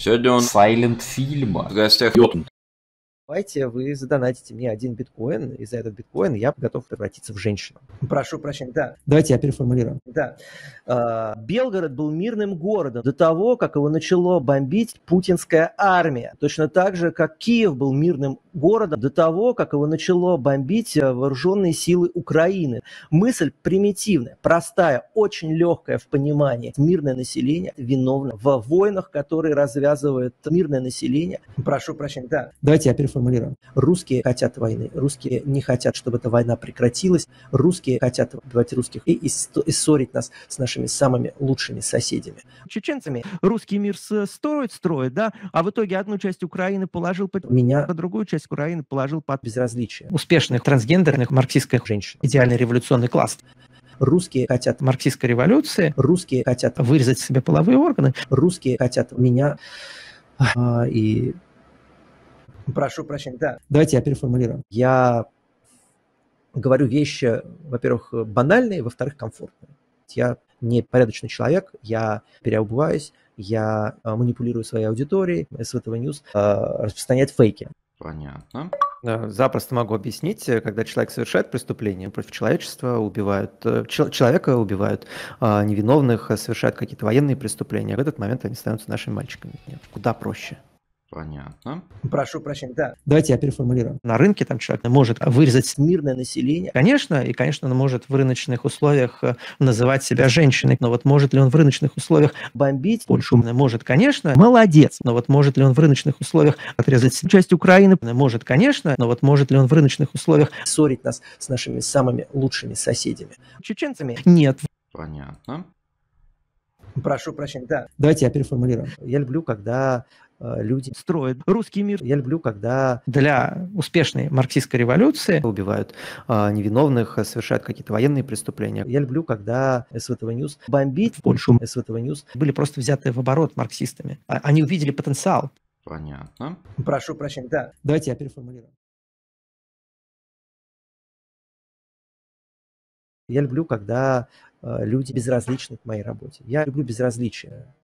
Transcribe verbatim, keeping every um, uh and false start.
Сегодня он Silent фильма. в гостях Йотун. Давайте вы задонатите мне один биткоин, и за этот биткоин я готов превратиться в женщину. Прошу прощения, да. Давайте я переформулирую. Да. А, Белгород был мирным городом до того, как его начало бомбить путинская армия. Точно так же, как Киев был мирным городом до того, как его начало бомбить вооруженные силы Украины. Мысль примитивная, простая, очень легкая в понимании. Мирное население виновно в войнах, которые развязывает мирное население. Прошу прощения, да. Давайте я переформулирую. Русские хотят войны, русские не хотят, чтобы эта война прекратилась, русские хотят убивать русских и, и, и ссорить нас с нашими самыми лучшими соседями. Чеченцами русский мир строит, строит, да, а в итоге одну часть Украины положил под меня, а другую часть Украины положил под безразличие. Успешных трансгендерных марксистских женщин. Идеальный революционный класс. Русские хотят марксистской революции, русские хотят вырезать себе половые органы, русские хотят меня а, и... Прошу прощения, да. Давайте я переформулирую. Я говорю вещи, во-первых, банальные, во-вторых, комфортные. Я не порядочный человек, я переобуваюсь, я манипулирую своей аудиторией, эс вэ тэ вэ News распространяет фейки. Понятно. Да, запросто могу объяснить, когда человек совершает преступление против человечества, убивают человека, убивают а, невиновных, совершают какие-то военные преступления, в этот момент они становятся нашими мальчиками. Нет, куда проще. Понятно. Прошу прощения, да. Давайте я переформулирую. На рынке там человек может вырезать мирное население. Конечно, и, конечно, он может в рыночных условиях называть себя женщиной, но вот может ли он в рыночных условиях бомбить Польшу? Может, конечно, молодец, но вот может ли он в рыночных условиях отрезать часть Украины? Может, конечно, но вот может ли он в рыночных условиях ссорить нас с нашими самыми лучшими соседями? Чеченцами? Нет. Понятно. Прошу прощения, да. Давайте я переформулирую. Я люблю, когда люди строят русский мир. Я люблю, когда для успешной марксистской революции убивают а, невиновных, совершают какие-то военные преступления. Я люблю, когда эс вэ тэ вэ News бомбит в Польшу. эс вэ тэ вэ News были просто взяты в оборот марксистами. Они увидели потенциал. Понятно. Прошу прощения, да. Давайте я переформулирую. Я люблю, когда люди безразличны к моей работе. Я люблю безразличие.